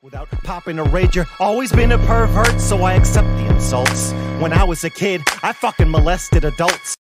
Without popping a rager, always been a pervert, so I accept the insults. When I was a kid, I fucking molested adults.